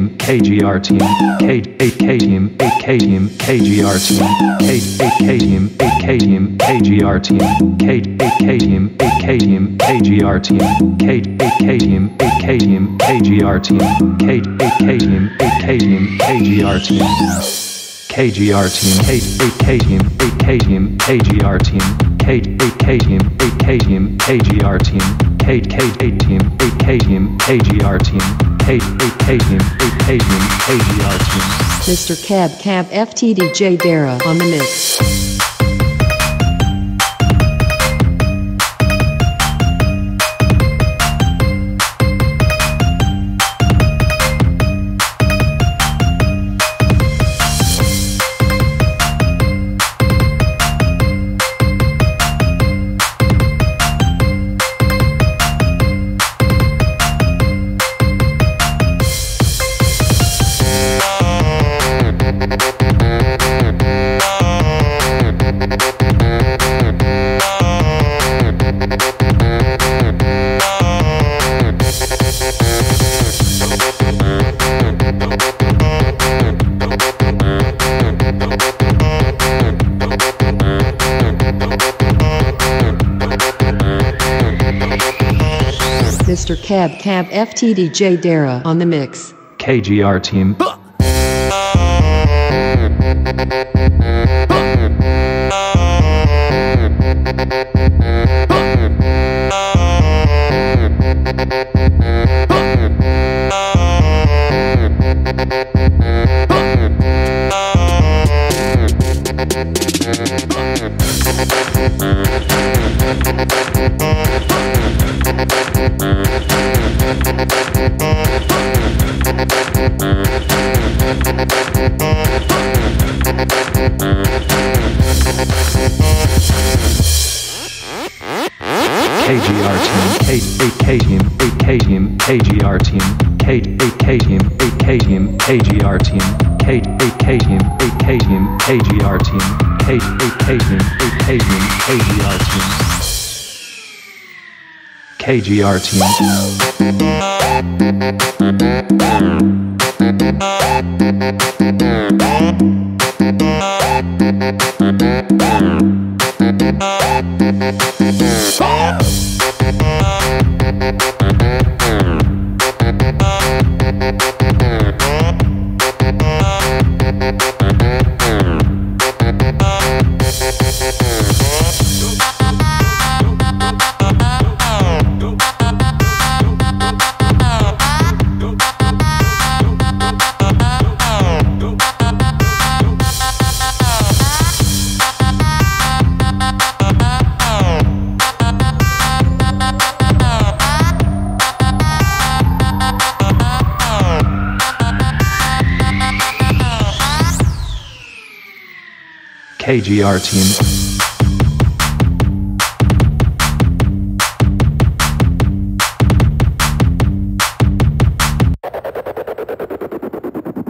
KGR team, K team, KGR team, KGR team, KGR team, KGR team, KGR team, KGR team, KGR team. KGR team, AK team, AK team, KGR team, AK team, AK team, KGR team, KK team, AK team, KGR team, KK team, AK team, KGR team. Mr. Cab FTDJ Dara on the mix. Mr. Cab FTDJ Dara on the mix. KGR team. KGR team, AK team, AK team, KGR team, AK team, AK team, KGR team, AK team, AK team, KGR team, AK team, AK team, KGR team. KGR team.